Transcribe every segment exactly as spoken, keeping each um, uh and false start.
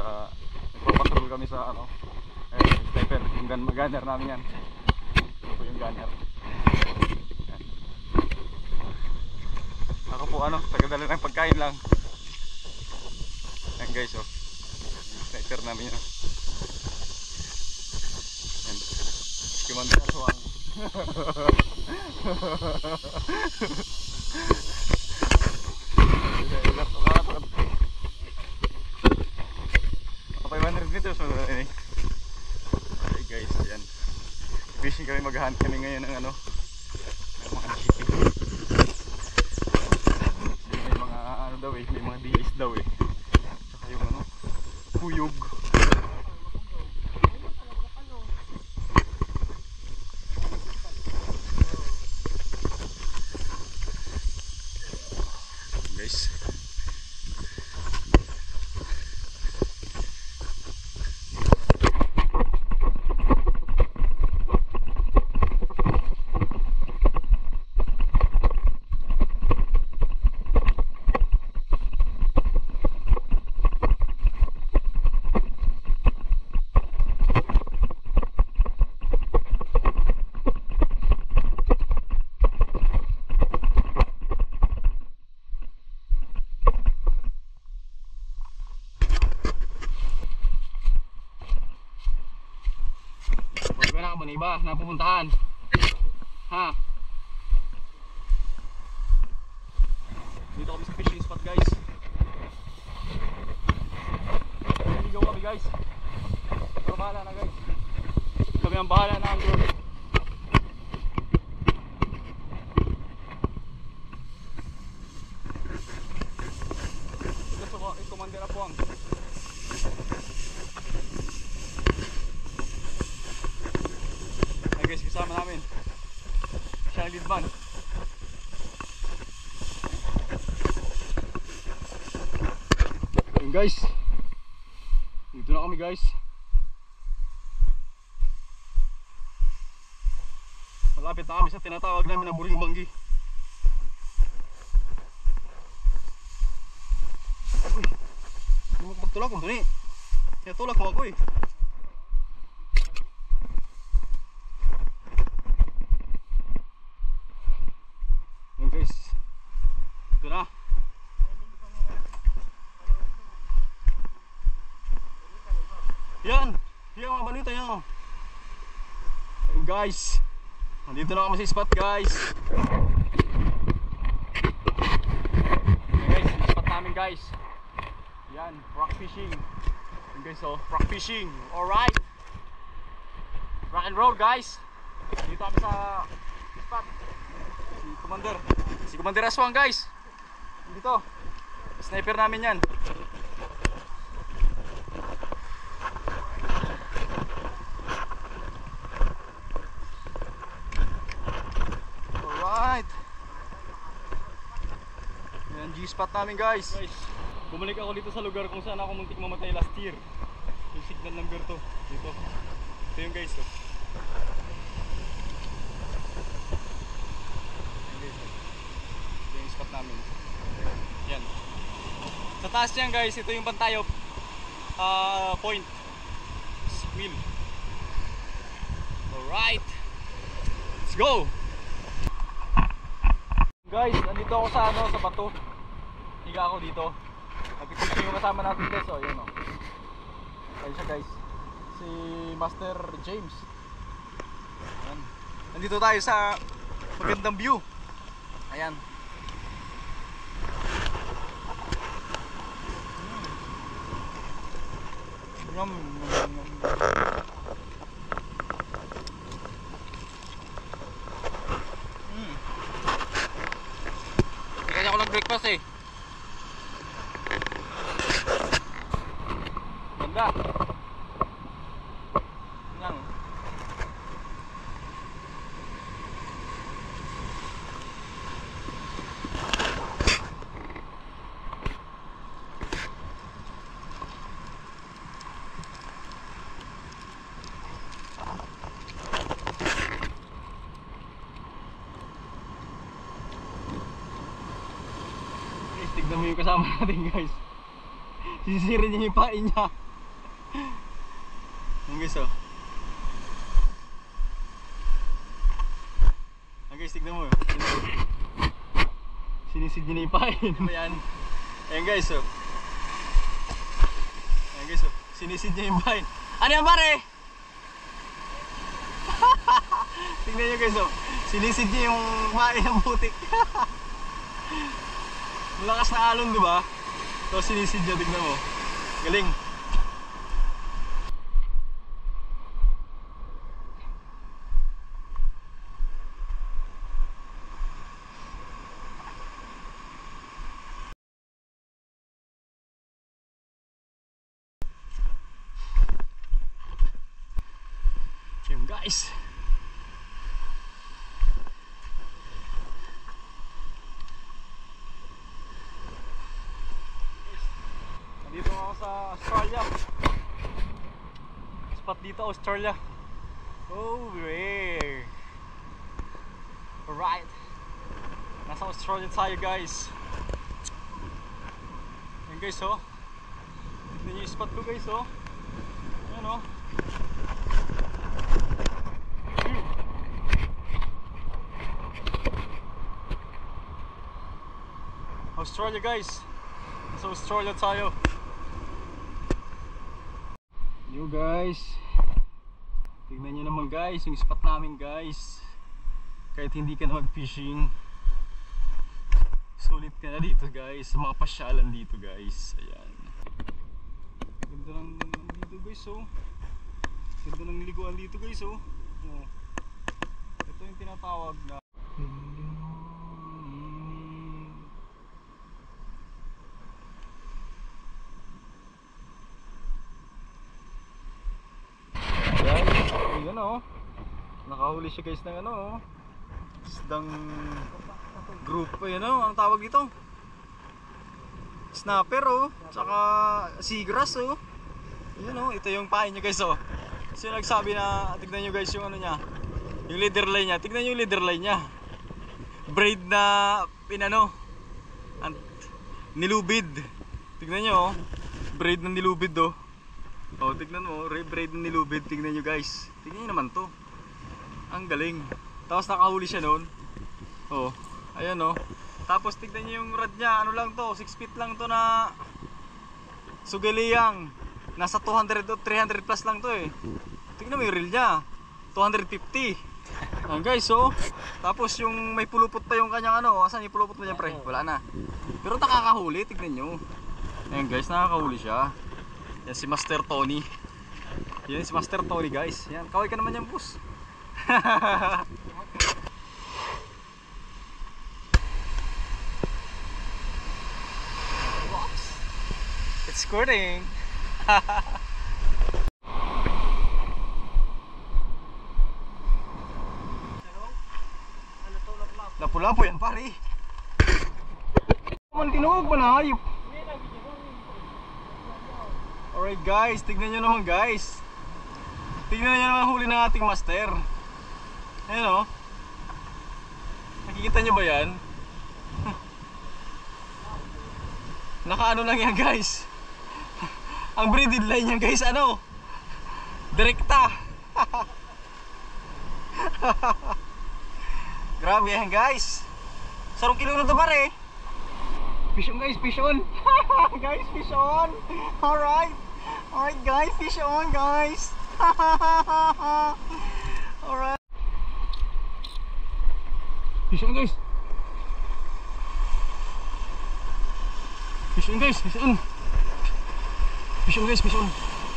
uh, nagpapatrol kami sa ano, eh, sniper, yung gun, gunner namin yan. Ito po yung gunner. Yan. Ako po ano, tagadala ng pagkain lang. Yan guys, oh, yung sniper namin yan. Yan, Commander Aswang. five hundred meters so, eh. Okay guys, yan. Fishing kami, mag-hunt kami ngayon ng ano, ng mga G P. May mga ano daw eh, may mga D S daw eh. Tsaka yung ano, kuyog. Guys, na iba na pupuntahan ha. Dito kami sa fishing spot guys. Naligaw kami guys, pero bahala na guys, kami ang bahala na ang girl. Gusto ko i-commander ako ang guys, kasama namin siya ang leadman. Ayun guys, dito na kami guys. Malapit na kami sa tinatawag namin na Buring Banggi. Uy, hindi mo pagtulak kung duni, tinatulak mo ako eh. Guys, ito na. Yan, yan mga balita yan. Ayun guys, nandito na kami sa spot guys. Ayun guys, yung spot namin guys. Yan, rock fishing. Ayun guys, oh, rock fishing. Alright, rock and roll guys. Dito kami sa spot. Si Commander, si Commander Aswang guys. Dito, sniper namin yan. Alright, yan G-spot namin guys. Guys, bumalik ako dito sa lugar kung saan ako muntik mamatay last year. Yung signal number to, dito. Ito yung guys to. Namin. Yan. Sa taas niyan guys, ito yung Pantayop uh, point. Wheel. Alright. Let's go. Guys, nandito ako sa ano, sa bato. Higa ako dito. Nagpipicture yung kasama natin guys, oh, yun oh. Ayun siya guys. Si Master James. Ayan. Nandito tayo sa magandang view. Ayan. Yum, yum, yum. Mm. Hindi kaya ako nag-breakfast eh. Ganda. Yan. Tignan mo yung kasama natin guys. Sisirin niya yung pain niya. Yan guys oh. Yan guys, tignan mo. Sinisid niya na yung pain. Ano ba yan? Ayan guys oh. Ayan guys oh. Sinisid niya yung pain. Ano yan pare? Tignan nyo guys oh. Sinisid niya yung pain ng putik. Malakas na alon diba? So sinisid niya, tignan mo. Galing. Yun guys. Nandito ako sa Australia. Spot dito Australia. Oh yeah. Alright. Nasa Australia tayo guys. Yan guys oh. Tignan nyo yung spot ko guys oh. Yan oh. Australia guys. Nasa Australia tayo. Yo guys. Tignan nyo naman guys yung spot namin guys. Kahit hindi ka na mag-fishing, sulit ka na dito guys. Sa mga pasyalan dito guys. Ayan. Ganda ng dito guys oh. Ganda ng liguan dito guys oh. Oh. Ito yung tinatawag na yan oh. Nakahuli siya guys ng ano oh. Isdang group pa yan oh. Anong tawag dito? Snapper oh. Tsaka seagrass oh. Yan oh. Ito yung pain niya guys oh. Kasi nagsabi na, tignan nyo guys yung ano niya, yung leader line niya. Tignan nyo yung leader line niya. Braid na pinano, nilubid. Tignan nyo oh. Braid na nilubid oh. Oh, tignan mo, braid na nilubid. Tignan nyo guys. Tignan nyo naman to. Ang galing. Tapos nakahuli siya noon. Oh, ayan oh. Tapos tignan nyo yung rod niya. Ano lang to, six feet lang to na Sugeliyang. Nasa two hundred o three hundred plus lang to eh. Tignan mo yung reel niya, two fifty. Ayan guys oh. Tapos yung may pulupot pa yung kanyang ano. Asan yung pulupot mo dyan pre? Wala na. Pero nakakahuli, tignan nyo. Ayan guys, nakakahuli siya. Yan si Master Tony. Yan si Master Tony guys. Yan, kaway ka naman yan boss. It's squirting. Lapu-lapu yan pare. Man tinuog man hayop. Alright guys, tignan nyo naman guys. Tignan nyo naman huli ng ating master. Ayan o. Nakikita nyo ba yan? Nakaano lang yan guys. Ang braided line niya guys ano? Direkta. Grabe yan guys. Sarong kilo na ito pare. Fish on guys, fish on. Guys, fish on. Alright. Alright guys, fish on guys. Alright. Fish on guys. Fish on guys, fish on. Fish on guys, fish on.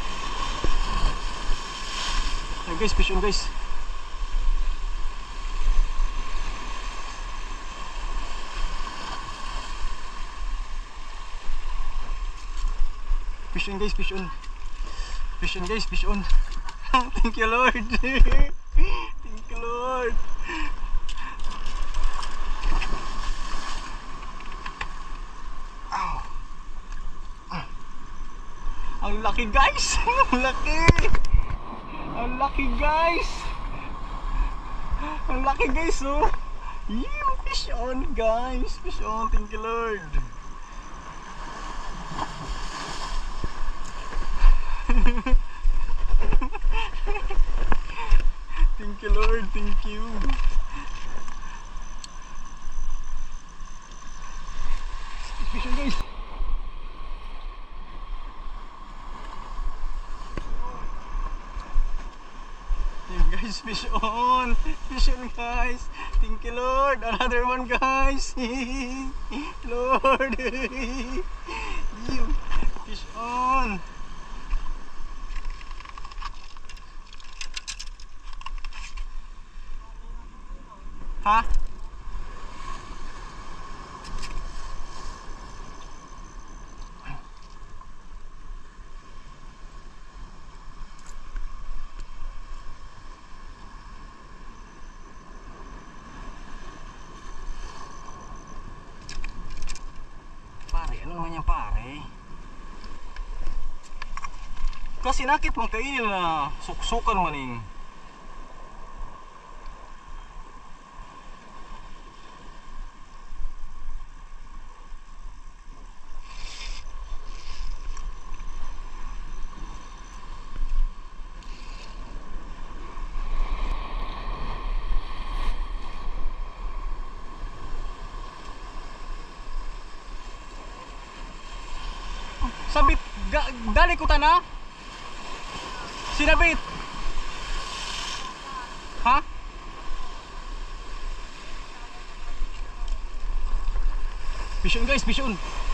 Hey guys, fish on guys. Fish on guys, fish on. Fish on guys, fish on. Thank you Lord. Thank you Lord. Ow. Ang laki guys. Ang laki. Ang laki guys. Ang laki guys oh. Yeah, fish on guys. Fish on. Thank you Lord. Thank you Lord, thank you. Fish on guys. Yun guys, fish on. Fish on guys. Thank you Lord. Another one guys. Lord. Yun. Fish on. Ha? Pare, ano naman yan pare? Kasi nakit mong kainin na suksukan maning. Sabit, ga, dali ko tana. Sinabit. Ha? Vision guys, vision.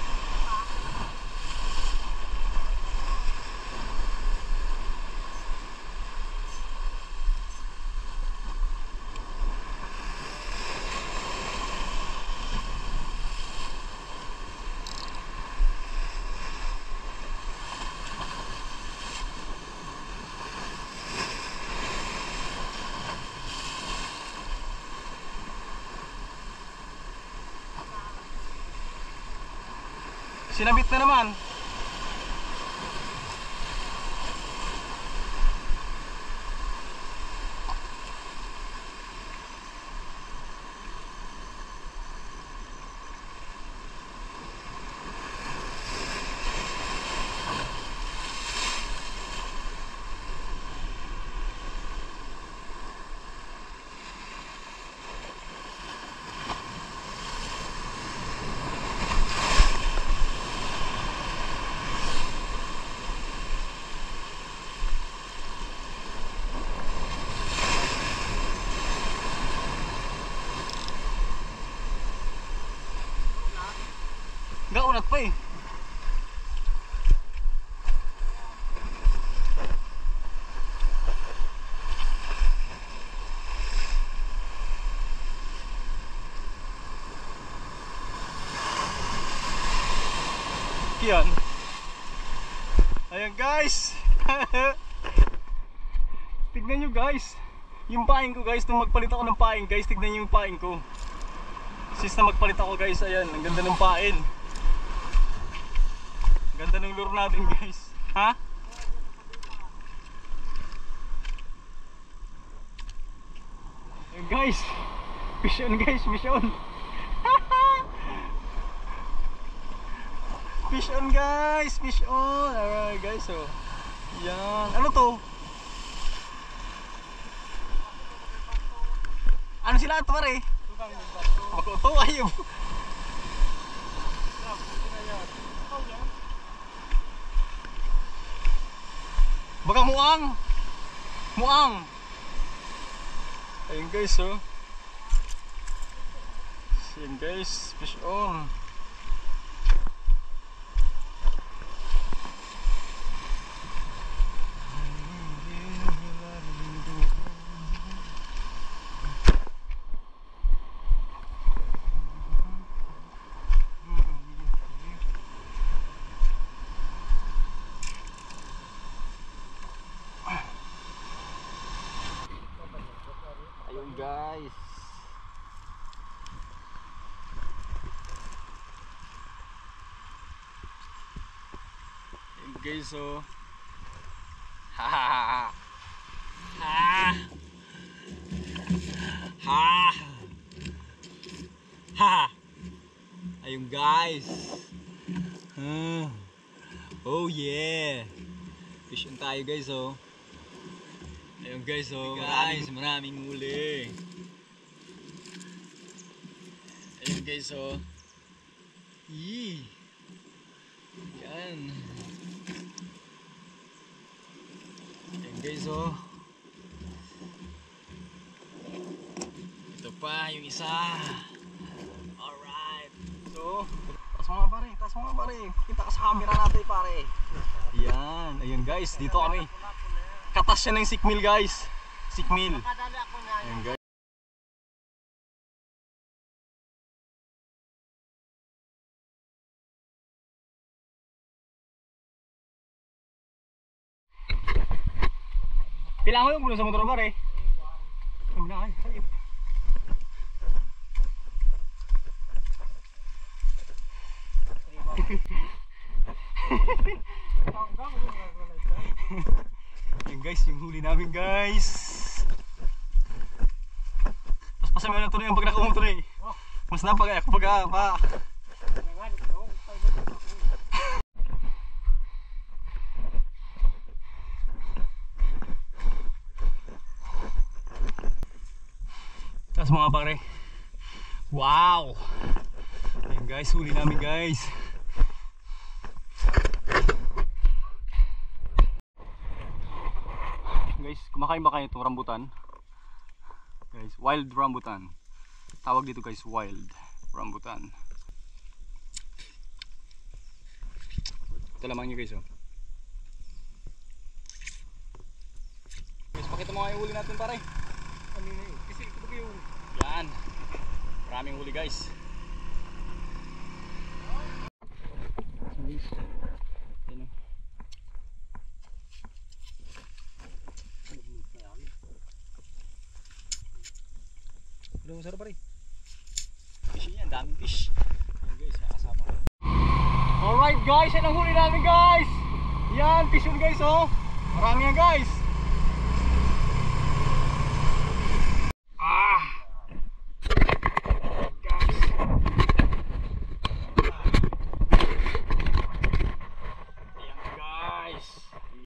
Sinabit na naman. Gaunat pa eh. Yan. Ayan guys. Tignan nyo guys. Yung paing ko guys, nung magpalit ako ng paing guys, tignan nyo yung paing ko. Since na magpalit ako guys, ayan, ang ganda ng pain. Ganda ng lure natin guys. Ha? Hey guys. Fish on guys, fish on. Fish on guys, fish on. Alright guys, oh. Yan. Ano to? Ano sila ito pare? Makuto ayaw. Baka muang. Muang. Ayun guys oh. Ayun guys, fish on. Guys, guys, so ha ha ha ha ha, ayun guys, huh. Oh yeah, Fish on tayo guys oh. Ayun guys oh, guys, maraming huli. Ayun guys oh. Yee. Yan. Ayun guys oh. Ito pa yung isa. Alright. So, taas mo nga pare, taas mo nga pare. Kita ka sa camera natin pare. Yan, ayun guys, dito kami. Katas siya ng sikmil guys. Sikmil. Ayun guys. Pilang ko yung puno sa motor pare. Kamlaan. Yan guys, yung huli namin guys. Mas pasama lang tunay ang pag nakaumong tunay. Mas napagay ako pag pa. Tapos mga pare. Wow. Yan guys, huli namin guys. Guys, kumakain ba kayo itong rambutan? Guys, wild rambutan. Tawag dito guys, wild rambutan. Ito lamang nyo guys oh. Guys, pakita mo nga yung huli natin pare. Ano na yun? Kasi ito ba yung... Yan. Maraming huli guys. Guys. Yan o. Ano masarap pare? Fish yan, daming fish. Yan guys, nakasama ko. Alright guys, yan ang huli namin guys. Yan, fish yun guys oh. Marami yan guys.